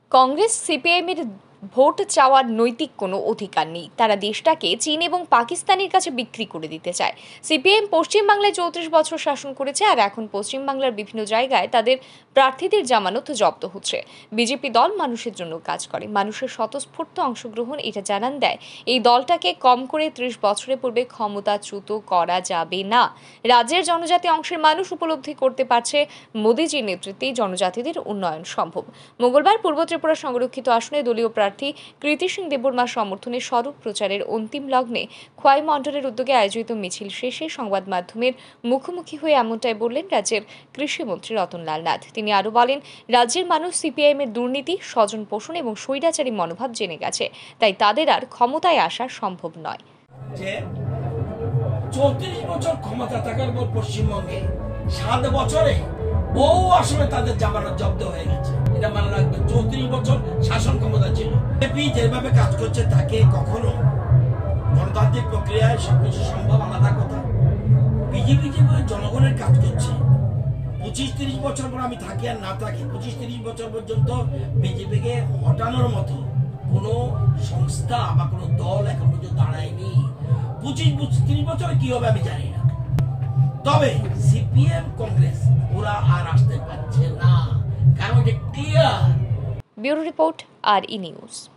Congress CPIM এর vote চাওয়ার নৈতিক কোনো অধিকার নেই। তারা দেশটাকে চীন এবং পাকিস্তানের কাছে বিক্রি করে দিতে চায়। সিপিআইএম পশ্চিমবাংলায় 34 বছর শাসন করেছে, আর এখন পশ্চিমবাংলার বিভিন্ন জায়গায় তাদের প্রার্থীদের জামানত জব্দ হচ্ছে। বিজেপি দল মানুষের জন্য কাজ করে, মানুষের স্বতঃস্ফূর্ত অংশগ্রহণ এটা জানান দেয়। এই দলটাকে কম করে 30 বছরের পূর্বে ক্ষমতাচ্যুত করা যাবে না। রাজ্যের জনজাতি অংশের মানুষ উপলব্ধি করতে পারছে মোদিজির নেতৃত্বে জনজাতিদের উন্নয়ন সম্ভব। মঙ্গলবার পূর্ব ত্রিপুরা সংরক্ষিত আসনে দলীয় প্রার্থী কৃতি সিং দেববর্মার সমর্থনে স্বরূপ প্রচারের অন্তিম লগ্নে খোয়াই মণ্ডলের উদ্যোগে আয়োজিত মিছিল শেষে সংবাদ মাধ্যমের মুখোমুখি হয়ে এমনটাই বললেন রাজ্যের কৃষিমন্ত্রী রতনলাল নাথ। তিনি আরও বলেন, রাজ্যের মানুষ সিপিআইএম এর দুর্নীতি, স্বজন পোষণ এবং স্বৈরাচারী মনোভাব জেনে গেছে, তাই তাদের আর ক্ষমতায় আসা সম্ভব নয়। 34 বছর ক্ষমতা থাকার পর পশ্চিমবঙ্গে 7 বছরে বহু আসলে তাদের জামানত জব্দ হয়ে গেছে। এটা মনে রাখবেন, 34 বছর শাসন ক্ষমতা ছিল। বিজেপি যেভাবে কাজ করছে তাকে কখনো গণতান্ত্রিক প্রক্রিয়ায় সবকিছু সম্ভব আলাদা কথা। বিজেপি যেভাবে জনগণের কাজ করছে, 25-30 বছর পর আমি থাকি আর না থাকি, 25-30 বছর পর্যন্ত বিজেপিকে হটানোর মতো কোনো সংস্থা বা কোনো দল এখন পর্যন্ত দাঁড়ায়নি। 25-30 বছরে কি হবে আমি জানি না, তবে সিপিএম কংগ্রেস ওরা আর আসতে পারছে না, কারণ এটা ক্লিয়ার। ব্যুরো রিপোর্ট, আর ই নিউজ।